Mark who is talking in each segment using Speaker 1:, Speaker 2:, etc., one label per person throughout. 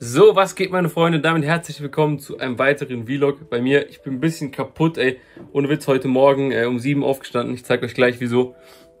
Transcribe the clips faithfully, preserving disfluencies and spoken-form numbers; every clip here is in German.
Speaker 1: So, was geht, meine Freunde? Damit herzlich willkommen zu einem weiteren Vlog bei mir. Ich bin ein bisschen kaputt, ey. Ohne Witz, heute Morgen äh, um sieben aufgestanden. Ich zeige euch gleich, wieso.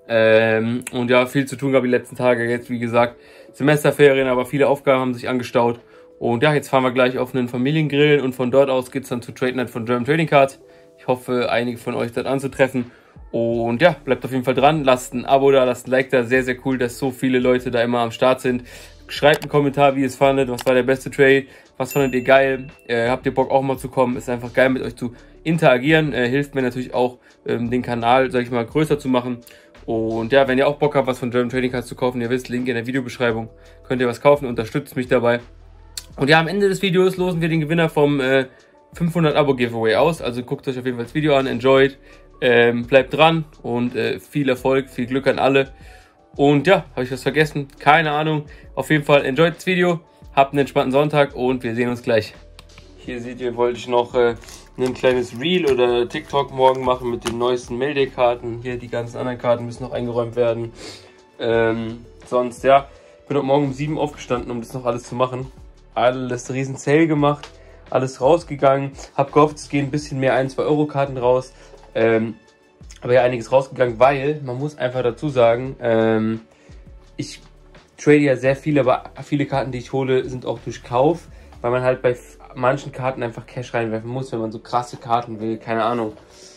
Speaker 1: Ähm, und ja, viel zu tun gab die letzten Tage. Jetzt, wie gesagt, Semesterferien, aber viele Aufgaben haben sich angestaut. Und ja, jetzt fahren wir gleich auf einen Familiengrill und von dort aus geht's dann zu Trade Night von German Trading Cards. Ich hoffe, einige von euch dort anzutreffen. Und ja, bleibt auf jeden Fall dran. Lasst ein Abo da, lasst ein Like da. Sehr, sehr cool, dass so viele Leute da immer am Start sind. Schreibt einen Kommentar, wie ihr es fandet, was war der beste Trade, was fandet ihr geil, äh, habt ihr Bock auch mal zu kommen, ist einfach geil mit euch zu interagieren, äh, hilft mir natürlich auch ähm, den Kanal, sag ich mal, größer zu machen. Und ja, wenn ihr auch Bock habt, was von German Trading Cards zu kaufen, ihr wisst, Link in der Videobeschreibung, könnt ihr was kaufen, unterstützt mich dabei. Und ja, am Ende des Videos losen wir den Gewinner vom äh, fünfhundert Abo Giveaway aus, also guckt euch auf jeden Fall das Video an, enjoyt, ähm, bleibt dran und äh, viel Erfolg, viel Glück an alle. Und ja, habe ich was vergessen? Keine Ahnung. Auf jeden Fall enjoyt das Video, habt einen entspannten Sonntag und wir sehen uns gleich. Hier seht ihr, wollte ich noch äh, ein kleines Reel oder TikTok morgen machen mit den neuesten Mayday-Karten. Hier die ganzen anderen Karten müssen noch eingeräumt werden. Ähm, sonst, ja, ich bin heute Morgen um sieben aufgestanden, um das noch alles zu machen. Alles riesen Sale gemacht, alles rausgegangen. Hab gehofft, es gehen ein bisschen mehr ein zwei Euro Karten raus. Ähm, Aber ja, einiges rausgegangen, weil man muss einfach dazu sagen, ähm, ich trade ja sehr viel, aber viele Karten, die ich hole, sind auch durch Kauf, weil man halt bei manchen Karten einfach Cash reinwerfen muss, wenn man so krasse Karten will, keine Ahnung.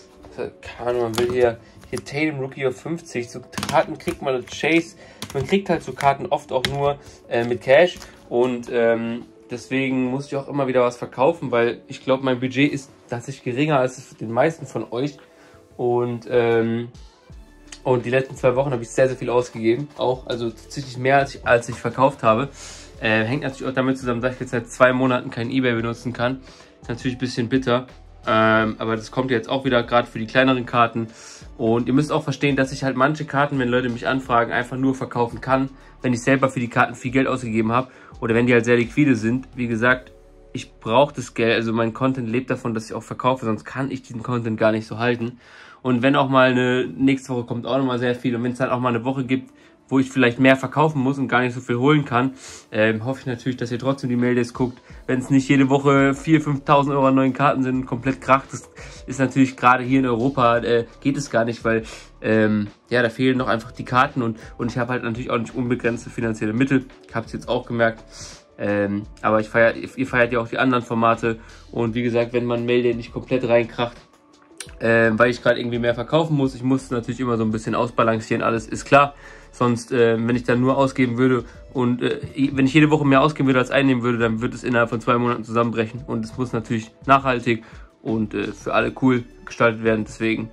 Speaker 1: Keine Ahnung, man will hier, hier Tatum Rookie auf fünfzig, so Karten kriegt man, Chase, man kriegt halt so Karten oft auch nur äh, mit Cash und ähm, deswegen muss ich auch immer wieder was verkaufen, weil ich glaube, mein Budget ist tatsächlich geringer als den meisten von euch. Und, ähm, und die letzten zwei Wochen habe ich sehr, sehr viel ausgegeben. Auch, also tatsächlich mehr als ich, als ich verkauft habe. Äh, hängt natürlich auch damit zusammen, dass ich jetzt seit zwei Monaten kein eBay benutzen kann. Ist natürlich ein bisschen bitter. Ähm, aber das kommt jetzt auch wieder, gerade für die kleineren Karten. Und ihr müsst auch verstehen, dass ich halt manche Karten, wenn Leute mich anfragen, einfach nur verkaufen kann, wenn ich selber für die Karten viel Geld ausgegeben habe. Oder wenn die halt sehr liquide sind. Wie gesagt, ich brauche das Geld, also mein Content lebt davon, dass ich auch verkaufe, sonst kann ich diesen Content gar nicht so halten. Und wenn auch mal eine, nächste Woche kommt auch nochmal sehr viel und wenn es halt auch mal eine Woche gibt, wo ich vielleicht mehr verkaufen muss und gar nicht so viel holen kann, äh, hoffe ich natürlich, dass ihr trotzdem die Maydays guckt. Wenn es nicht jede Woche viertausend, fünftausend Euro an neuen Karten sind und komplett kracht, das ist natürlich gerade hier in Europa, äh, geht es gar nicht, weil ähm, ja, da fehlen noch einfach die Karten und, und ich habe halt natürlich auch nicht unbegrenzte finanzielle Mittel. Ich habe es jetzt auch gemerkt. Ähm, aber ich feier, ihr feiert ja auch die anderen Formate und wie gesagt, wenn man Mayday nicht komplett reinkracht, äh, weil ich gerade irgendwie mehr verkaufen muss, ich muss natürlich immer so ein bisschen ausbalancieren, alles ist klar, sonst, äh, wenn ich dann nur ausgeben würde und äh, wenn ich jede Woche mehr ausgeben würde als einnehmen würde, dann wird es innerhalb von zwei Monaten zusammenbrechen und es muss natürlich nachhaltig und äh, für alle cool gestaltet werden, deswegen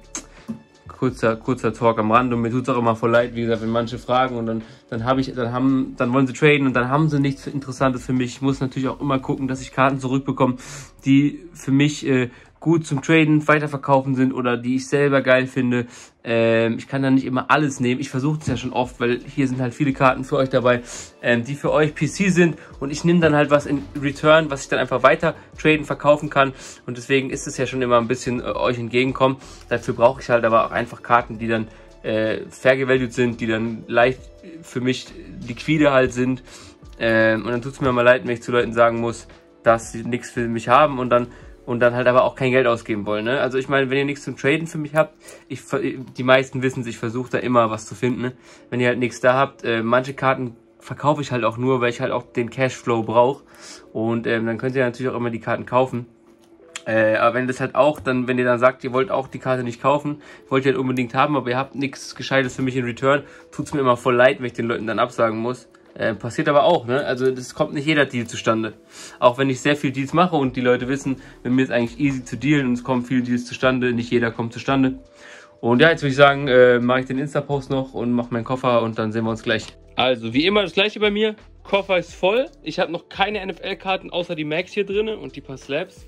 Speaker 1: kurzer kurzer Talk am Rand und mir tut es auch immer voll leid, wie gesagt, wenn manche fragen und dann dann habe ich dann haben dann wollen sie traden und dann haben sie nichts Interessantes für mich. Ich muss natürlich auch immer gucken, dass ich Karten zurückbekomme, die für mich äh, gut zum Traden, weiterverkaufen sind oder die ich selber geil finde. Ähm, ich kann da nicht immer alles nehmen. Ich versuche es ja schon oft, weil hier sind halt viele Karten für euch dabei, ähm, die für euch P C sind und ich nehme dann halt was in Return, was ich dann einfach weiter traden, verkaufen kann und deswegen ist es ja schon immer ein bisschen äh, euch entgegenkommen. Dafür brauche ich halt aber auch einfach Karten, die dann äh, fair gevalued sind, die dann leicht für mich liquide halt sind ähm, und dann tut es mir mal leid, wenn ich zu Leuten sagen muss, dass sie nichts für mich haben und dann und dann halt aber auch kein Geld ausgeben wollen, ne? Also ich meine, wenn ihr nichts zum Traden für mich habt, ich, die meisten wissen es, ich versuche da immer was zu finden, ne? Wenn ihr halt nichts da habt, äh, manche Karten verkaufe ich halt auch nur, weil ich halt auch den Cashflow brauche und ähm, dann könnt ihr natürlich auch immer die Karten kaufen. Äh, aber wenn das halt auch, dann, wenn ihr dann sagt, ihr wollt auch die Karte nicht kaufen, wollt ihr halt unbedingt haben, aber ihr habt nichts Gescheites für mich in Return, tut's mir immer voll leid, wenn ich den Leuten dann absagen muss. Äh, passiert aber auch, ne? Also das kommt nicht jeder Deal zustande. Auch wenn ich sehr viel Deals mache und die Leute wissen, mit mir ist eigentlich easy zu dealen und es kommen viele Deals zustande, nicht jeder kommt zustande. Und ja, jetzt würde ich sagen, äh, mache ich den Insta-Post noch und mache meinen Koffer und dann sehen wir uns gleich. Also wie immer das gleiche bei mir, Koffer ist voll. Ich habe noch keine N F L-Karten außer die Max hier drin und die paar Slabs.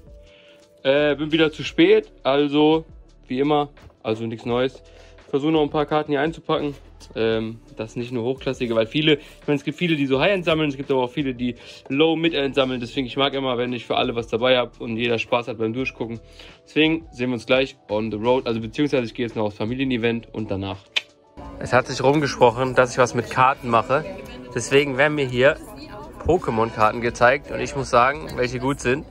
Speaker 1: Äh, bin wieder zu spät, also wie immer, also nichts Neues. Versuche noch ein paar Karten hier einzupacken. Ähm, das nicht nur hochklassige, weil viele, ich meine, es gibt viele, die so High-End sammeln, es gibt aber auch viele, die Low-Mid-End sammeln. Deswegen, ich mag immer, wenn ich für alle was dabei habe und jeder Spaß hat beim Durchgucken. Deswegen sehen wir uns gleich on the road. Also beziehungsweise ich gehe jetzt noch aufs Familienevent und danach. Es hat sich rumgesprochen, dass ich was mit Karten mache. Deswegen werden wir hier Pokémon-Karten gezeigt und ich muss sagen, welche gut sind.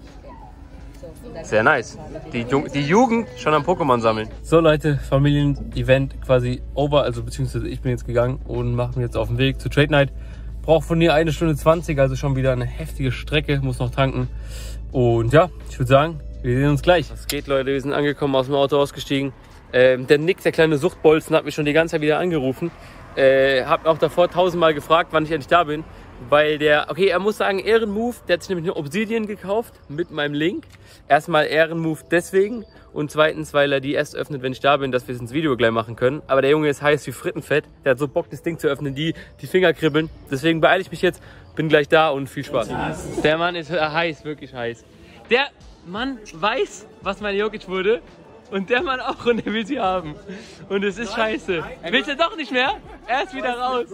Speaker 1: Sehr nice. Die, Ju die Jugend schon am Pokémon sammeln. So Leute, Familien-Event quasi over, also beziehungsweise ich bin jetzt gegangen und mache mich jetzt auf den Weg zur Trade Night. Brauche von hier eine Stunde zwanzig, also schon wieder eine heftige Strecke, muss noch tanken. Und ja, ich würde sagen, wir sehen uns gleich. Was geht, Leute? Wir sind angekommen, aus dem Auto ausgestiegen. Ähm, der Nick, der kleine Suchtbolzen, hat mich schon die ganze Zeit wieder angerufen. Äh, hab auch davor tausendmal gefragt, wann ich endlich da bin. Weil der, okay, er muss sagen, Ehrenmove, der hat sich nämlich eine Obsidian gekauft mit meinem Link. Erstmal Ehrenmove deswegen und zweitens, weil er die erst öffnet, wenn ich da bin, dass wir es ins Video gleich machen können. Aber der Junge ist heiß wie Frittenfett, der hat so Bock, das Ding zu öffnen, die, die Finger kribbeln. Deswegen beeile ich mich jetzt, bin gleich da und viel Spaß. Der Mann ist heiß, wirklich heiß. Der Mann weiß, was mein Jokic wurde und der Mann auch und der will sie haben. Und es ist scheiße. Willst du doch nicht mehr? Er ist wieder raus.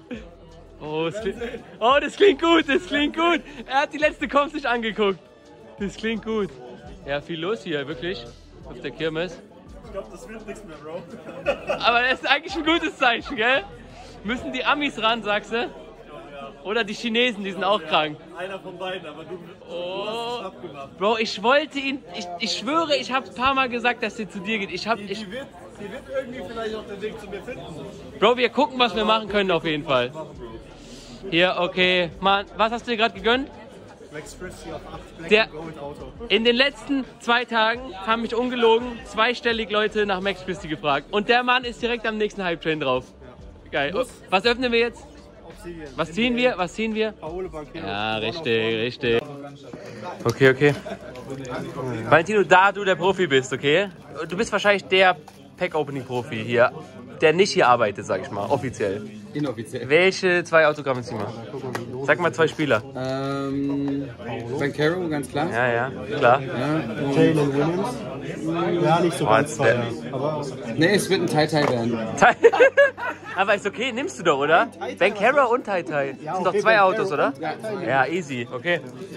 Speaker 1: Oh, das klingt, oh, das klingt gut, das klingt gut. Er hat die letzte Comps nicht angeguckt. Das klingt gut. Ja, viel los hier, wirklich. Auf der Kirmes.
Speaker 2: Ich glaube, das wird nichts mehr, Bro.
Speaker 1: Aber das ist eigentlich ein gutes Zeichen, gell? Müssen die Amis ran, sagst du? Oder die Chinesen, die sind auch krank.
Speaker 2: Einer von beiden, aber du,
Speaker 1: oh.
Speaker 2: du hast es abgemacht.
Speaker 1: Bro, ich wollte ihn, ich, ich schwöre, ich habe ein paar Mal gesagt, dass sie zu dir geht. Ich hab,
Speaker 2: Die,
Speaker 1: ich,
Speaker 2: die, wird, die wird irgendwie vielleicht auch den Weg zu mir finden.
Speaker 1: Bro, wir gucken, was wir machen können auf jeden Fall. Hier, okay. Mann, was hast du dir gerade gegönnt?
Speaker 2: Max Fristy auf acht Black
Speaker 1: Der,
Speaker 2: Gold Auto.
Speaker 1: in den letzten zwei Tagen haben mich ungelogen zweistellig Leute nach Max Fristy gefragt. Und der Mann ist direkt am nächsten Hype-Train drauf. Geil. Oh, was öffnen wir jetzt?
Speaker 2: Obsidian.
Speaker 1: Was ziehen wir? Was ziehen wir?
Speaker 2: Paolo Banchero.
Speaker 1: Ja, richtig, richtig. Okay, okay. Valentino, da du der Profi bist, okay? Du bist wahrscheinlich der Pack-Opening-Profi hier, der nicht hier arbeitet, sag ich mal, offiziell.
Speaker 3: Inoffiziell.
Speaker 1: Welche zwei Autogramme ziehen wir? Sag mal zwei Spieler.
Speaker 3: Ähm, Banchero, ganz klar.
Speaker 1: Ja, ja, klar.
Speaker 3: Ja, und-
Speaker 2: Jalen Williams. Ja, nicht so
Speaker 1: Oh,
Speaker 2: ganz
Speaker 1: der-
Speaker 2: teuer. Aber
Speaker 3: nee, es wird ein Tai-Tai werden.
Speaker 1: Tai- Aber ist okay, nimmst du doch, oder? Banchero und Tai Tai.
Speaker 2: Ja,
Speaker 1: Sind doch
Speaker 2: okay,
Speaker 1: zwei
Speaker 2: Banchero
Speaker 1: Autos, oder?
Speaker 2: und Tai Tai.
Speaker 1: Ja, easy, okay.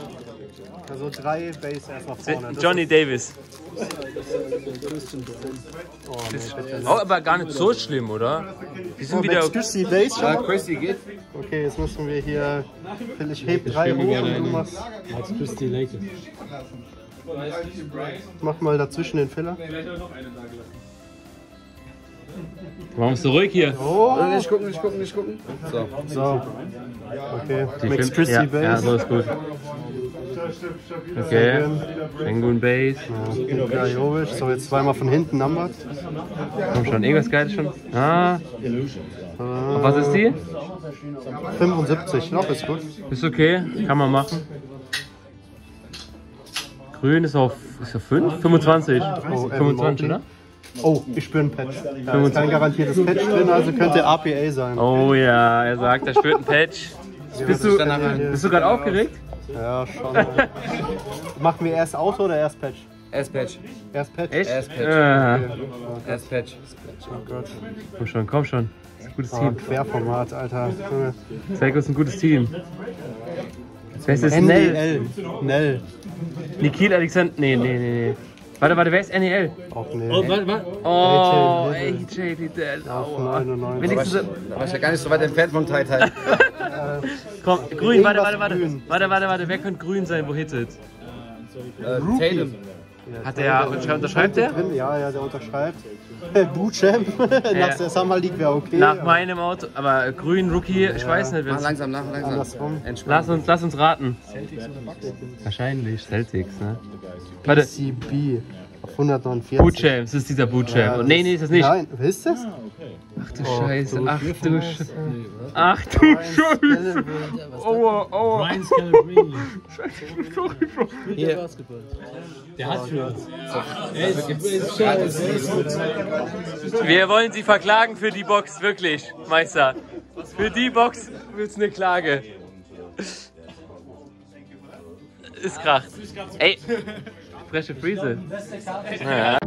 Speaker 2: also drei Base erst nach vorne. Das
Speaker 1: Johnny Davis.
Speaker 2: Oh, nee, bitte.
Speaker 1: Oh, aber gar nicht so schlimm, oder? Die sind
Speaker 2: Oh,
Speaker 1: wieder.
Speaker 2: Max Fristy Base
Speaker 3: Ja,
Speaker 2: schon?
Speaker 3: Chrissy geht.
Speaker 2: Okay, jetzt müssen wir hier. Ich heb drei hoch und du machst. Mach mal dazwischen den Filler.
Speaker 1: Warum ist so ruhig hier?
Speaker 2: Oh,
Speaker 3: Nicht gucken, nicht gucken, nicht gucken. So.
Speaker 2: so. Okay, Max Fristy
Speaker 1: ja,
Speaker 2: Base.
Speaker 1: ja, so ist gut. Okay. Penguin Base.
Speaker 2: Ja, Jovic. So, jetzt zweimal von hinten numbered.
Speaker 1: Komm schon, irgendwas Geiles schon. Ah. Und was ist die?
Speaker 2: fünfundsiebzig, noch ist gut.
Speaker 1: Ist okay, kann man machen. Grün ist auf, ist auf fünf? fünfundzwanzig.
Speaker 2: Oh,
Speaker 1: fünfundzwanzig, oder?
Speaker 2: Oh, ich spüre ein Patch. Da ist kein garantiertes Patch drin, also könnte A P A sein.
Speaker 1: Oh ja, er sagt, er spürt ein Patch. Bist du, bist du gerade aufgeregt?
Speaker 2: Ja, schon. Machen wir erst Auto oder erst Patch?
Speaker 3: S-Patch.
Speaker 2: Erst Patch?
Speaker 1: Echt?
Speaker 3: S-Patch.
Speaker 1: Ja.
Speaker 3: S-Patch.
Speaker 2: Oh Gott.
Speaker 1: Komm schon, komm schon. Das ist ein gutes
Speaker 2: Oh,
Speaker 1: Team.
Speaker 2: Querformat, Alter. Junge.
Speaker 1: Zeig uns ein gutes Team. Wer ist das?
Speaker 2: N D
Speaker 1: Nell.
Speaker 2: L. Nell.
Speaker 1: Nikhil Alexander. Nee, nee, nee, nee. Warte, warte, wer ist N E L?
Speaker 2: Auch nee.
Speaker 1: warte, warte. Oh,
Speaker 2: A
Speaker 1: A
Speaker 2: J
Speaker 1: J Liddell.
Speaker 2: Auf
Speaker 1: Aua.
Speaker 2: neunundneunzig.
Speaker 1: Wenigstens.
Speaker 3: Da war ich ja gar nicht so weit entfernt vom Tai-Tai.
Speaker 1: Komm, grün, warte,
Speaker 2: Irgendwas
Speaker 1: warte, warte.
Speaker 2: grün.
Speaker 1: Warte, warte, warte. Wer könnte grün sein, wo hittet?
Speaker 3: äh, Tatum.
Speaker 1: Hat der, unterschreibt der?
Speaker 2: Drin? Ja, ja, der unterschreibt. Bootchamp. Nach der Summer League wäre okay.
Speaker 1: Nach
Speaker 2: aber
Speaker 1: meinem Auto, aber grün, Rookie, ich weiß nicht.
Speaker 3: Mach
Speaker 1: wenn's-
Speaker 3: langsam nach, langsam.
Speaker 2: Andersrum.
Speaker 1: Lass uns, lass uns raten. Wahrscheinlich Celtics, ne? Warte,
Speaker 2: C B. Auf hundertneunundvierzig.
Speaker 1: Boot Champs, das ist dieser Boot Champ.
Speaker 2: Ja, das
Speaker 1: nee, nee, ist das nicht.
Speaker 2: Nein, wer ist das?
Speaker 1: Ach du
Speaker 2: Oh,
Speaker 1: Scheiße,
Speaker 2: du
Speaker 1: ach du
Speaker 2: Scheiße.
Speaker 1: Scheiße. Ach du Scheiße. Aua, aua.
Speaker 4: Ryan Scalabrine.
Speaker 1: Sorry, Bro.
Speaker 4: Der hat für uns. Er ist, ist schade, ist ist
Speaker 1: Wir wollen Sie verklagen für die Box, wirklich, Meister. Für die Box wird's eine Klage. Ist kracht. Ey, freche Friese. Ja.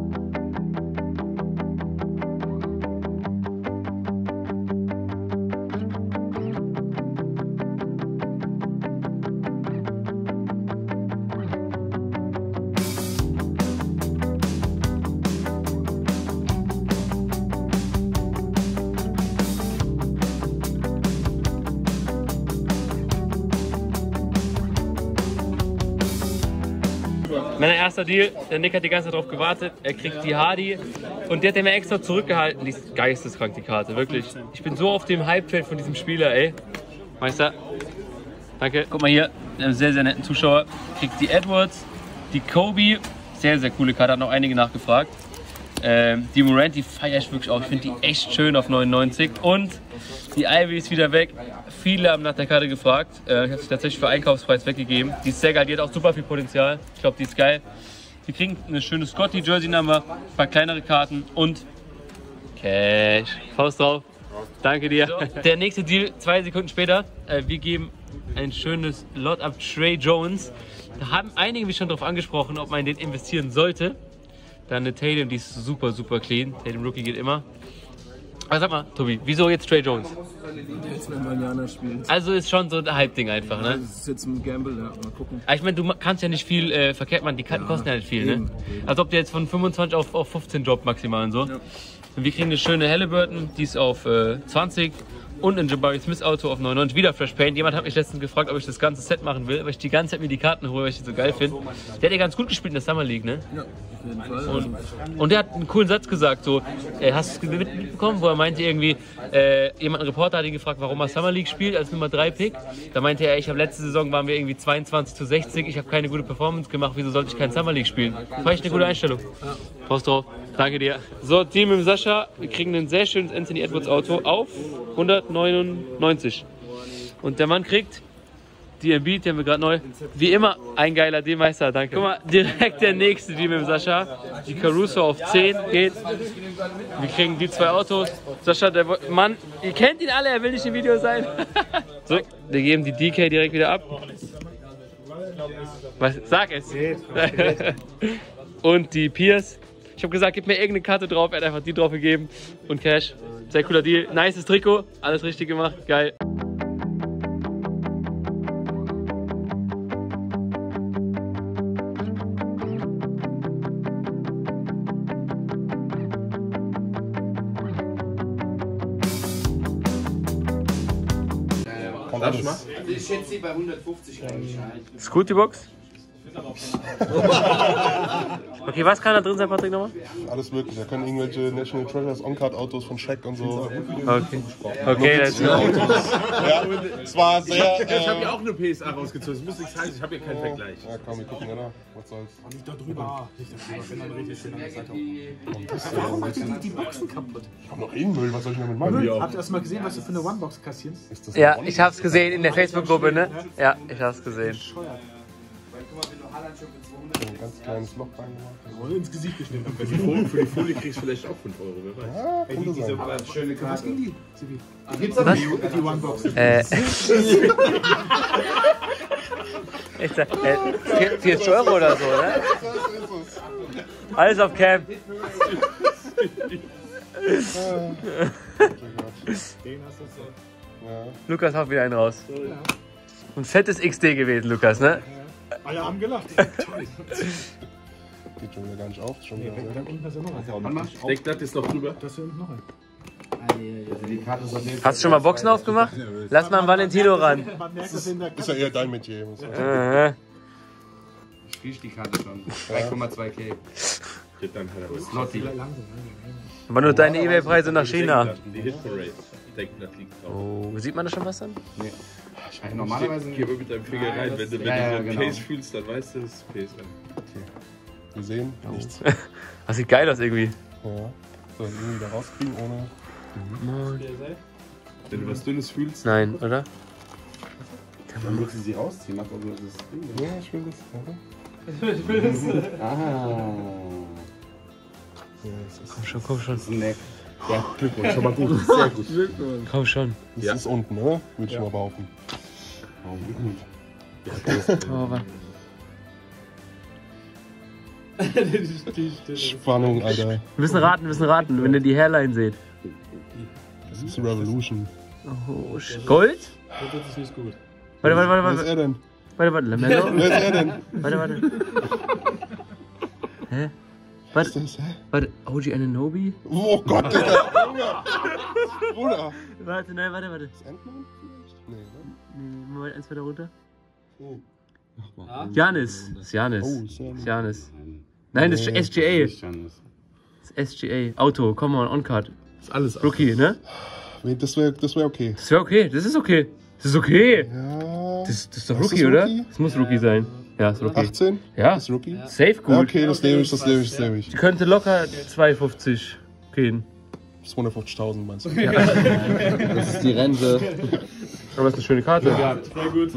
Speaker 1: Mein erster Deal, der Nick hat die ganze Zeit drauf gewartet, er kriegt die Hardy und der hat mir extra zurückgehalten. Die ist geisteskrank, die Karte, wirklich. Ich bin so auf dem Hype-Feld von diesem Spieler, ey. Meister, danke. Guck mal hier, einen sehr, sehr netten Zuschauer, kriegt die Edwards, die Kobe, sehr, sehr coole Karte, hat noch einige nachgefragt. Ähm, die Morant, die feiere ich wirklich auch, ich finde die echt schön auf neunundneunzig und die Ivy ist wieder weg. Viele haben nach der Karte gefragt. Äh, ich habe sie tatsächlich für Einkaufspreis weggegeben. Die ist sehr geil, die hat auch super viel Potenzial. Ich glaube, die ist geil. Wir kriegen eine schöne Scotty-Jersey-Nummer, ein paar kleinere Karten und Cash. Faust drauf. Danke dir. So, der nächste Deal, zwei Sekunden später. Äh, wir geben ein schönes Lot ab Trey Jones. Da haben einige mich schon darauf angesprochen, ob man in den investieren sollte. Dann eine Tatum, die ist super, super clean. Tatum Rookie geht immer. Aber sag mal, Tobi, wieso jetzt Trey Jones?
Speaker 5: Der jetzt mit Mariana spielt.
Speaker 1: Also ist schon so ein Hype-Ding einfach, ne?
Speaker 5: Das ist jetzt ein Gamble, ja. Mal gucken.
Speaker 1: Aber ich meine, du kannst ja nicht viel äh, verkehrt machen, die Karten ja, kosten ja nicht viel, eben, ne? Eben. Als ob der jetzt von fünfundzwanzig auf, auf fünfzehn droppt maximal und so. Ja. Und wir kriegen eine schöne Halliburton, die ist auf äh, zwanzig. Und ein Jabari Smith Auto auf neunundneunzig, wieder Fresh Paint. Jemand hat mich letztens gefragt, ob ich das ganze Set machen will, weil ich die ganze Zeit mir die Karten hole, weil ich die so geil finde. Der hat ja ganz gut gespielt in der Summer League, ne?
Speaker 5: Ja, auf jeden Fall.
Speaker 1: Und, und der hat einen coolen Satz gesagt, so, äh, hast du es mitbekommen, wo er meinte irgendwie, äh, jemand, ein Reporter hat ihn gefragt, warum er Summer League spielt als Nummer drei Pick. Da meinte er, ich habe letzte Saison waren wir irgendwie zweiundzwanzig zu sechzig, ich habe keine gute Performance gemacht, wieso sollte ich kein Summer League spielen? War echt eine gute Einstellung. Prost drauf. Danke dir. So, Team mit Sascha, wir kriegen ein sehr schönes Anthony Edwards Auto auf hundertneunundneunzig. Und der Mann kriegt die Embiid, den haben wir gerade neu. Wie immer, ein geiler D-Meister, danke. Guck mal, direkt der nächste Team mit Sascha. Die Caruso auf zehn geht. Wir kriegen die zwei Autos. Sascha, der Mann, ihr kennt ihn alle, er will nicht im Video sein. So, wir geben die D K direkt wieder ab. Was? Sag es. Und die Pierce. Ich habe gesagt, gib mir irgendeine Karte drauf. Er hat einfach die drauf gegeben. Und Cash. Sehr cooler Deal. Nices Trikot. Alles richtig gemacht. Geil.
Speaker 6: Darf ich mal? Also ich schätze sie bei hundertfünfzig eigentlich.
Speaker 1: Scooty Box? Okay, was kann da drin sein, Patrick, nochmal?
Speaker 7: Alles mögliche. Da können irgendwelche National Treasures On-Card-Autos von Shaq und so.
Speaker 1: Okay, okay, das ist
Speaker 7: ja, es war sehr.
Speaker 6: Ich habe
Speaker 7: äh,
Speaker 6: ja auch eine P S A rausgezogen. Das muss nichts heißen, ich habe hier keinen Vergleich.
Speaker 7: Ja, komm, wir gucken, oder? Was soll's?
Speaker 5: Nicht da drüber. Nicht da drüber. Wenn dann richtig schön an der Seite. Warum macht die, die Boxen kaputt?
Speaker 7: Ich hab noch eh einen Müll, was soll ich damit machen?
Speaker 5: Müll? Habt ihr erst mal gesehen, was du für eine One-Box kassierst?
Speaker 7: Ist das
Speaker 1: Ja, ich hab's gesehen in der Facebook-Gruppe, ne? Ja, ich hab's gesehen.
Speaker 7: ein ganz kleines Loch reingemacht?
Speaker 5: Oder ins Gesicht geschnitten.
Speaker 6: Für die Folie, für die Folie kriegst du vielleicht auch fünf Euro, wer weiß.
Speaker 7: Ja, könnte sein.
Speaker 6: Aber schöne Karte.
Speaker 5: Was ging die? Sibi?
Speaker 6: Gibt's auch
Speaker 1: Was?
Speaker 6: die,
Speaker 5: Die One-Box.
Speaker 1: Äh. Ich sag, äh, vierzig Euro oder so, ne? Alles auf Cam.
Speaker 5: Den hast du so.
Speaker 7: Ja.
Speaker 1: Lukas haut wieder einen raus. Und fettes X D gewesen, Lukas, ne?
Speaker 5: Alle haben gelacht.
Speaker 7: Geht schon wieder gar nicht auf. Schon wieder
Speaker 5: Da unten ist ja noch ein.
Speaker 6: Deckblatt ist noch drüber.
Speaker 5: Das hier unten noch ein.
Speaker 1: Hast du schon mal Boxen aufgemacht? Lass mal einen Valentino ran.
Speaker 5: Man merkt das in der
Speaker 7: Ist ja eher dein Metier. Muss ich sagen.
Speaker 1: Äh,
Speaker 3: Ich riech die Karte schon. drei Komma zwei K.
Speaker 6: Geht dann halt aber.
Speaker 3: Slotty.
Speaker 1: Aber nur deine Ebay-Preise nach China.
Speaker 6: Die Hit Parade. Deckblatt liegt drauf.
Speaker 1: Oh, sieht man da schon was dann?
Speaker 3: Nee. Normalerweise
Speaker 6: Geh mal mit deinem Finger rein. Wenn du, wenn
Speaker 3: Ja, ja,
Speaker 6: du den
Speaker 3: genau.
Speaker 6: Case fühlst, dann weißt du, es ist P S A.
Speaker 7: Wir sehen nichts.
Speaker 1: Das sieht geil aus irgendwie.
Speaker 7: Ja. So, irgendwie wieder rauskriegen ohne.
Speaker 6: Wenn du was Dünnes fühlst,
Speaker 1: Nein, oder?
Speaker 3: Dann musst du sie rausziehen. Mach also das Ding.
Speaker 7: Ja, ich will das. Ja.
Speaker 3: Ah.
Speaker 7: Ja, das ist,
Speaker 1: Komm schon, komm schon.
Speaker 3: Das ist ein Neck.
Speaker 7: ja, Glückwunsch, schon mal gut. Sehr gut.
Speaker 1: Komm schon.
Speaker 7: Das
Speaker 6: Ja.
Speaker 7: ist unten, ne? Würde ich mal behaupten.
Speaker 1: Oh, wa-
Speaker 7: Spannung, Alter.
Speaker 1: wir müssen raten, wir müssen raten, wenn ihr die Hairline seht.
Speaker 7: Das ist Revolution.
Speaker 1: Oh, Sch- Gold?
Speaker 5: Das ist nicht gut.
Speaker 1: Warte, warte, warte,
Speaker 7: Wer ist
Speaker 1: warte.
Speaker 7: er denn?
Speaker 1: Warte, warte, Lamello?
Speaker 7: Wer ist er denn?
Speaker 1: Warte, warte. Hä?
Speaker 7: Was ist
Speaker 1: Warte,
Speaker 7: das, hä?
Speaker 1: warte. O G Anunoby?
Speaker 7: Oh Gott, Digga! Bruder!
Speaker 1: Warte, nein, warte, warte.
Speaker 7: Ist Ant-Man vielleicht? Nee, ne?
Speaker 1: Nee, Moment, eins weiter runter.
Speaker 7: Oh.
Speaker 1: Janis. Das ist Janis.
Speaker 7: Oh,
Speaker 1: Das ist Janis. Nein, das ist S G A. Das ist S G A. Auto, come on, on-card.
Speaker 7: Das ist alles.
Speaker 1: Rookie, ne?
Speaker 7: Nee, das wäre das wär okay.
Speaker 1: Das wäre okay, das ist okay. Das ist okay.
Speaker 7: Ja.
Speaker 1: Das, das ist doch
Speaker 7: Ist
Speaker 1: Rookie,
Speaker 7: das
Speaker 1: oder?
Speaker 7: Rookie?
Speaker 1: Das muss Rookie sein. Ja, ist Rookie.
Speaker 7: achtzehn?
Speaker 1: Ja.
Speaker 7: Das ist Rookie?
Speaker 1: Safe gut.
Speaker 7: Ja, okay, das nehme ich, das nehme ich, das nehme ich.
Speaker 1: Die könnte locker zweihundertfünfzig gehen.
Speaker 7: zweihundertfünfzigtausend meinst du?
Speaker 8: Das ist die Rente.
Speaker 1: Aber das ist eine schöne Karte. Ja,
Speaker 6: Sehr gut.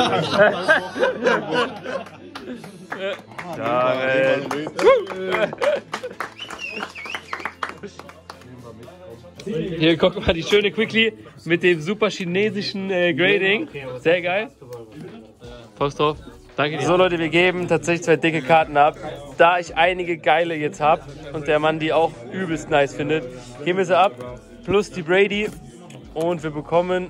Speaker 1: Hier, guck mal, die schöne Quickly mit dem super chinesischen äh, Grading. Sehr geil. Post drauf. Danke dir. So Leute, wir geben tatsächlich zwei dicke Karten ab. Da ich einige geile jetzt habe und der Mann die auch übelst nice findet, geben wir sie ab. Plus die Brady. Und wir bekommen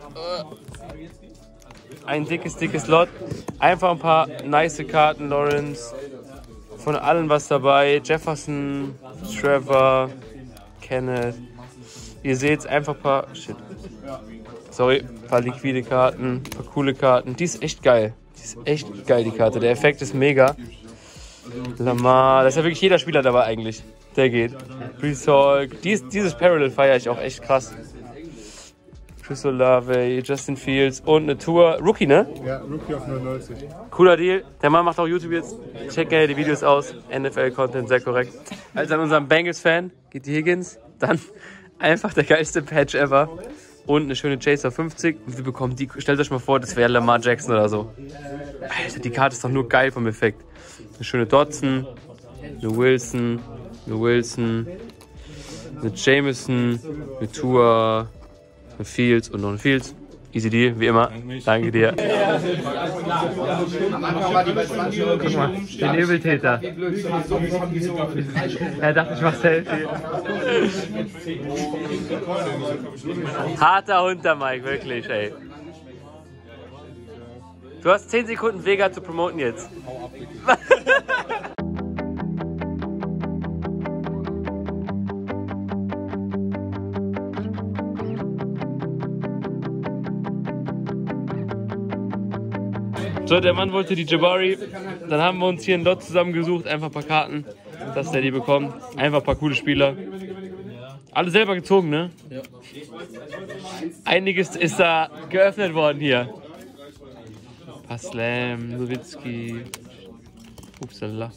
Speaker 1: ein dickes, dickes Lot. Einfach ein paar nice Karten, Lawrence. Von allen was dabei. Jefferson, Trevor, Kenneth. Ihr seht einfach ein paar. Shit. Sorry, ein paar liquide Karten, ein paar coole Karten. Die ist echt geil. Die ist echt geil, die Karte. Der Effekt ist mega. Lamar, da ist ja wirklich jeder Spieler dabei eigentlich. Der geht. Brees Hall. Dies, dieses Parallel feiere ich auch echt krass. Chris Olave, Justin Fields und eine Tour. Rookie, ne?
Speaker 7: Ja, Rookie auf neunundneunzig.
Speaker 1: Cooler Deal. Der Mann macht auch YouTube jetzt. Checkt gerne die Videos aus. N F L-Content, sehr korrekt. Also an unserem Bengals-Fan geht die Higgins. Dann einfach der geilste Patch ever. Und eine schöne Chaser fünfzig. Und wir bekommen die. Stellt euch mal vor, das wäre Lamar Jackson oder so. Alter, die Karte ist doch nur geil vom Effekt. Eine schöne Dodson. Eine Wilson. Eine Wilson. Eine Jameson. Eine Tour. Eine Fields und noch eine Fields. Easy Deal, wie immer. Danke dir. Guck mal, den Übeltäter. Er dachte, ich mach Selfie. Harter Hund, der Mike, wirklich, ey. Du hast zehn Sekunden Vega zu promoten jetzt. So, der Mann wollte die Jabari. Dann haben wir uns hier ein Lot zusammengesucht. Einfach ein paar Karten, dass der die bekommt. Einfach ein paar coole Spieler. Alle selber gezogen, ne? Ja. Einiges ist da geöffnet worden hier. Paslam, Nowitzki. Upsala.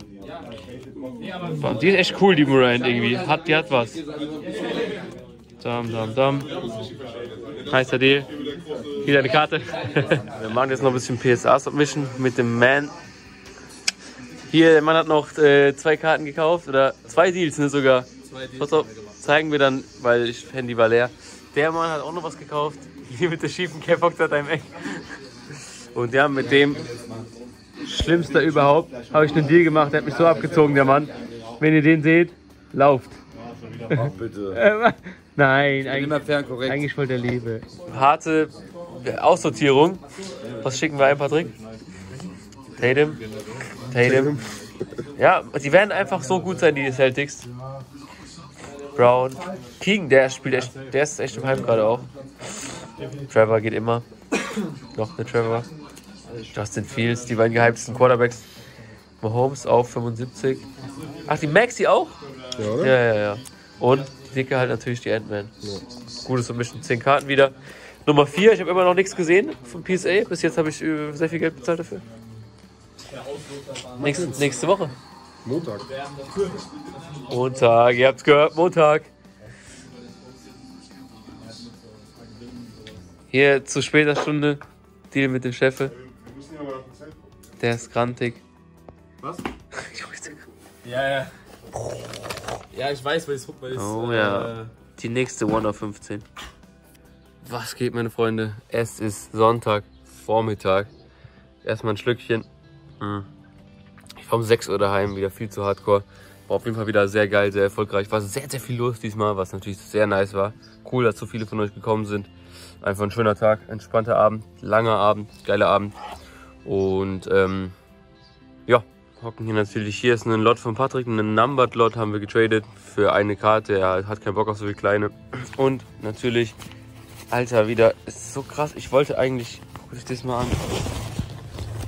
Speaker 1: Die ist echt cool, die Morant irgendwie. Hat, die hat was. Dam, dam, dam. Heißer Deal. Wieder eine Karte. Wir machen jetzt noch ein bisschen P S A-Submission mit dem Man. Hier, der Mann hat noch äh, zwei Karten gekauft. Oder zwei Deals, ne, sogar. Pass auf, zeigen wir dann, weil ich Handy war leer. Der Mann hat auch noch was gekauft. Hier mit der schiefen Cap hockt er einem Eck. Und ja, mit dem Schlimmster überhaupt habe ich einen Deal gemacht. Der hat mich so abgezogen, der Mann. Wenn ihr den seht, lauft.
Speaker 8: Ach, bitte.
Speaker 1: Nein, eigentlich, eigentlich voll der Liebe. Harte Aussortierung. Was schicken wir ein, Patrick? Tatum. Tatum. Ja, die werden einfach so gut sein, die Celtics. Brown. King, der spielt echt, der ist echt im Hype gerade auch. Trevor geht immer. Noch eine Trevor. Justin Fields, die beiden gehyptesten Quarterbacks. Mahomes auf fünfundsiebzig. Ach, die Maxi auch?
Speaker 7: Ja, oder?
Speaker 1: Ja, ja, ja. Und die Dicke halt natürlich die Ant-Man. Ja. Gutes Submission, zehn Karten wieder. Nummer vier, ich habe immer noch nichts gesehen vom P S A. Bis jetzt habe ich sehr viel Geld bezahlt dafür. Nächste, nächste Woche.
Speaker 7: Montag.
Speaker 1: Montag, ihr habt's gehört, Montag. Hier zu später Stunde, Deal mit dem Chef. Der ist grantig.
Speaker 5: Was? Ja, ja. Ja, ich weiß, weil es weil
Speaker 1: Oh ja, äh, die nächste One auf fünfzehn. Was geht, meine Freunde? Es ist Sonntag, Vormittag. Erstmal ein Schlückchen. Ich war um sechs Uhr daheim, wieder viel zu hardcore. War auf jeden Fall wieder sehr geil, sehr erfolgreich. War sehr, sehr viel los diesmal, was natürlich sehr nice war. Cool, dass so viele von euch gekommen sind. Einfach ein schöner Tag, entspannter Abend, langer Abend, geiler Abend. Und ähm, ja, hocken hier natürlich. Hier ist ein Lot von Patrick, einen Numbered Lot haben wir getradet für eine Karte. Er hat keinen Bock auf so viel kleine. Und natürlich, Alter, wieder, ist so krass. Ich wollte eigentlich, guck dich das mal an.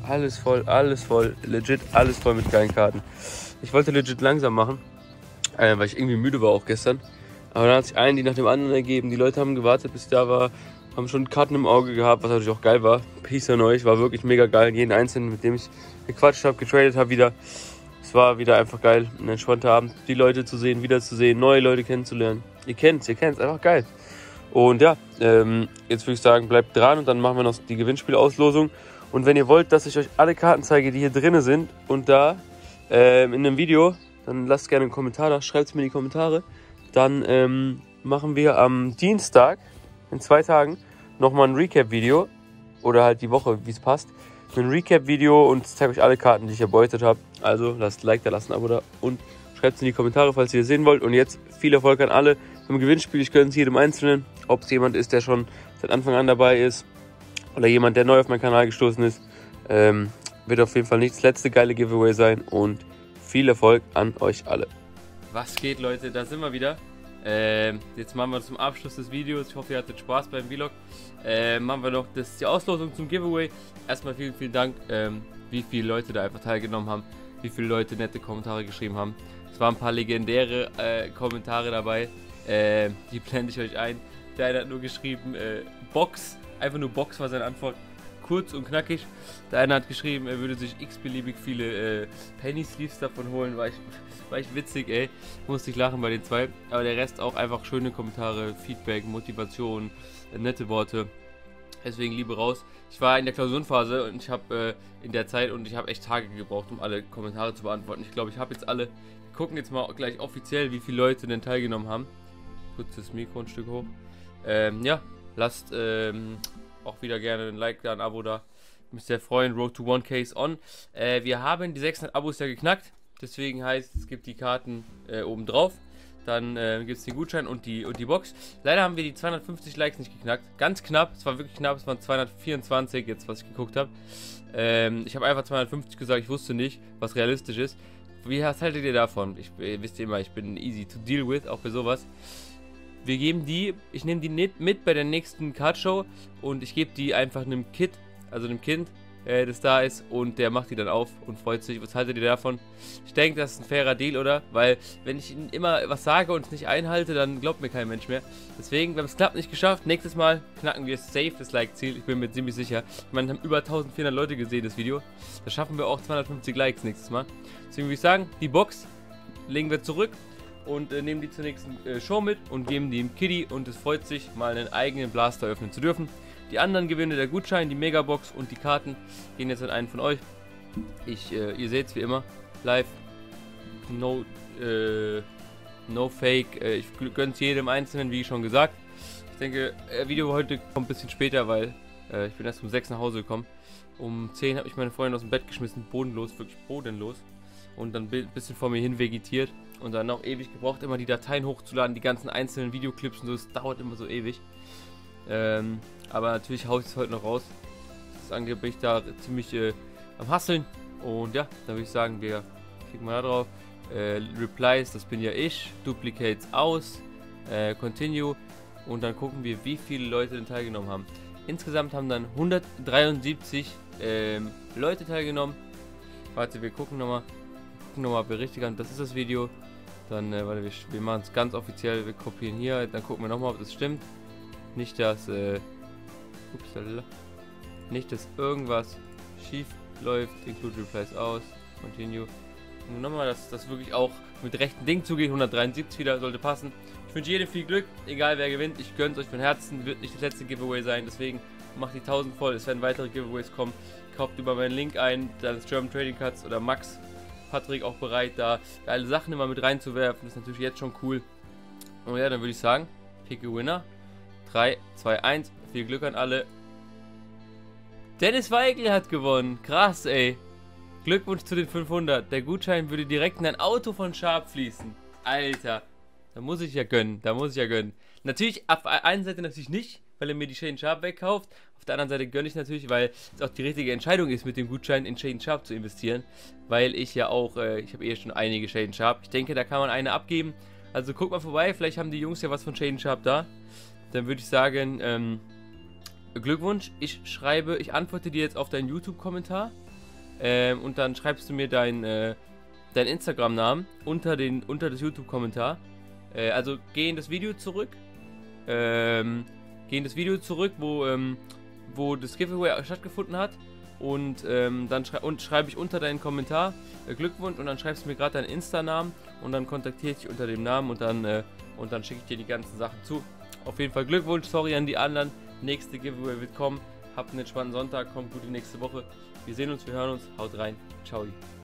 Speaker 1: alles voll, alles voll, legit alles voll mit geilen Karten. Ich wollte legit langsam machen, äh, weil ich irgendwie müde war auch gestern. Aber dann hat sich einen, die nach dem anderen ergeben. Die Leute haben gewartet, bis ich da war, haben schon Karten im Auge gehabt, was natürlich auch geil war. Peace an euch, war wirklich mega geil. Jeden Einzelnen, mit dem ich gequatscht habe, getradet habe wieder. Es war wieder einfach geil, ein entspannter Abend, die Leute zu sehen, wiederzusehen, neue Leute kennenzulernen. Ihr kennt's, ihr kennt's, einfach geil. Und ja, ähm, jetzt würde ich sagen, bleibt dran und dann machen wir noch die Gewinnspielauslosung. Und wenn ihr wollt, dass ich euch alle Karten zeige, die hier drinnen sind und da ähm, in einem Video, dann lasst gerne einen Kommentar da, schreibt es mir in die Kommentare. Dann ähm, machen wir am Dienstag, in zwei Tagen, nochmal ein Recap-Video oder halt die Woche, wie es passt. Ein Recap-Video und zeige euch alle Karten, die ich erbeutet habe. Also lasst ein Like da, lasst ein Abo da und schreibt es in die Kommentare, falls ihr es sehen wollt. Und jetzt viel Erfolg an alle beim Gewinnspiel. Ich gönne es jedem Einzelnen, ob es jemand ist, der schon seit Anfang an dabei ist oder jemand, der neu auf meinen Kanal gestoßen ist. Ähm, wird auf jeden Fall nicht das letzte geile Giveaway sein und viel Erfolg an euch alle. Was geht, Leute? Da sind wir wieder. Ähm, jetzt machen wir zum Abschluss des Videos. Ich hoffe, ihr hattet Spaß beim Vlog. Ähm, machen wir noch das, die Auslosung zum Giveaway. Erstmal vielen, vielen Dank, ähm, wie viele Leute da einfach teilgenommen haben, wie viele Leute nette Kommentare geschrieben haben. Es waren ein paar legendäre äh, Kommentare dabei. Äh, die blende ich euch ein. Der eine hat nur geschrieben, äh, Box. Einfach nur Box war seine Antwort. Kurz und knackig. Der eine hat geschrieben, er würde sich x-beliebig viele äh, Penny Sleeves davon holen. War ich, war ich witzig, ey. Musste ich lachen bei den zwei. Aber der Rest auch einfach schöne Kommentare, Feedback, Motivation, äh, nette Worte. Deswegen Liebe raus. Ich war in der Klausurenphase und ich habe äh, in der Zeit und ich habe echt Tage gebraucht, um alle Kommentare zu beantworten. Ich glaube, ich habe jetzt alle. Wir gucken jetzt mal gleich offiziell, wie viele Leute denn teilgenommen haben. Kurz das Mikro ein Stück hoch. Ähm, ja, lasst ähm, auch wieder gerne ein Like da, ein Abo da. Mich sehr freuen. Road to one K is on. Äh, wir haben die sechshundert Abos ja geknackt. Deswegen heißt es, gibt die Karten äh, oben drauf. Dann äh, gibt es den Gutschein und die, und die Box. Leider haben wir die zweihundertfünfzig Likes nicht geknackt. Ganz knapp. Es war wirklich knapp. Es waren zweihundertvierundzwanzig jetzt, was ich geguckt habe. Ähm, ich habe einfach zweihundertfünfzig gesagt. Ich wusste nicht, was realistisch ist. Wie was haltet ihr davon? Ich, ihr wisst immer, ich bin easy to deal with, auch für sowas. Wir geben die, ich nehme die mit bei der nächsten Card-Show und ich gebe die einfach einem Kid, also einem Kind, äh, das da ist und der macht die dann auf und freut sich. Was haltet ihr davon? Ich denke, das ist ein fairer Deal, oder? Weil, wenn ich immer was sage und es nicht einhalte, dann glaubt mir kein Mensch mehr. Deswegen, wir haben es knapp nicht geschafft. Nächstes Mal knacken wir safe das Like-Ziel. Ich bin mir ziemlich sicher. Ich meine, haben über eintausendvierhundert Leute gesehen, das Video. Da schaffen wir auch zweihundertfünfzig Likes nächstes Mal. Deswegen würde ich sagen, die Box legen wir zurück. Und äh, nehmen die zur nächsten äh, Show mit und geben die dem Kitty und es freut sich, mal einen eigenen Blaster öffnen zu dürfen. Die anderen Gewinne, der Gutschein, die Megabox und die Karten gehen jetzt an einen von euch. Ich, äh, ihr seht es wie immer, live, no, äh, no fake, äh, ich gönne es jedem Einzelnen, wie schon gesagt. Ich denke, das Video heute kommt ein bisschen später, weil äh, ich bin erst um sechs nach Hause gekommen. Um zehn habe ich meine Freundin aus dem Bett geschmissen, bodenlos, wirklich bodenlos. Und dann ein bisschen vor mir hin vegetiert. Und dann auch ewig gebraucht, immer die Dateien hochzuladen, die ganzen einzelnen Videoclips und so. Das dauert immer so ewig. Ähm, aber natürlich haue ich es heute noch raus. Das ist angeblich da ziemlich äh, am Hasseln. Und ja, dann würde ich sagen, wir klicken mal da drauf. Äh, Replies, das bin ja ich. Duplicates aus. Äh, continue. Und dann gucken wir, wie viele Leute denn teilgenommen haben. Insgesamt haben dann hundertdreiundsiebzig ähm, Leute teilgenommen. Warte, wir gucken nochmal. Nochmal berichtigen, das ist das Video. Dann, äh, warte, wir, wir machen es ganz offiziell, wir kopieren hier, dann gucken wir nochmal, ob das stimmt. Nicht, dass, äh, upsala, nicht, dass irgendwas schief läuft. Include Replies aus, continue. Und nochmal, dass das wirklich auch mit rechten Dingen zugeht. hundertdreiundsiebzig wieder, sollte passen. Ich wünsche jedem viel Glück, egal wer gewinnt. Ich gönne es euch von Herzen, wird nicht das letzte Giveaway sein, deswegen macht die tausend voll. Es werden weitere Giveaways kommen. Kauft über meinen Link ein, dann ist German Trading Cards oder Max. Patrick auch bereit, da geile Sachen immer mit reinzuwerfen. Das ist natürlich jetzt schon cool. Und ja, dann würde ich sagen, pick a winner. drei, zwei, eins. Viel Glück an alle. Dennis Weigel hat gewonnen. Krass, ey. Glückwunsch zu den fünfhundert. Der Gutschein würde direkt in ein Auto von Sharp fließen. Alter. Da muss ich ja gönnen. Da muss ich ja gönnen. Natürlich, auf der einen Seite natürlich nicht, weil er mir die Shane Sharp wegkauft. Auf der anderen Seite gönne ich natürlich, weil es auch die richtige Entscheidung ist, mit dem Gutschein in Shane Sharp zu investieren. Weil ich ja auch, äh, ich habe eh schon einige Shane Sharp. Ich denke, da kann man eine abgeben. Also guck mal vorbei, vielleicht haben die Jungs ja was von Shane Sharp da. Dann würde ich sagen, ähm, Glückwunsch. Ich schreibe, ich antworte dir jetzt auf deinen YouTube-Kommentar. Ähm, und dann schreibst du mir dein, äh, dein Instagram-Namen unter, den, unter das YouTube-Kommentar. Äh, also geh in das Video zurück. Ähm, geh in das Video zurück, wo, ähm, wo das Giveaway stattgefunden hat. Und ähm, dann schrei und schreibe ich unter deinen Kommentar äh, Glückwunsch und dann schreibst du mir gerade deinen Insta-Namen und dann kontaktiere ich dich unter dem Namen und dann, äh, und dann schicke ich dir die ganzen Sachen zu. Auf jeden Fall Glückwunsch, sorry an die anderen. Nächste Giveaway wird kommen. Habt einen entspannten Sonntag, kommt gut die nächste Woche. Wir sehen uns, wir hören uns, haut rein, ciao.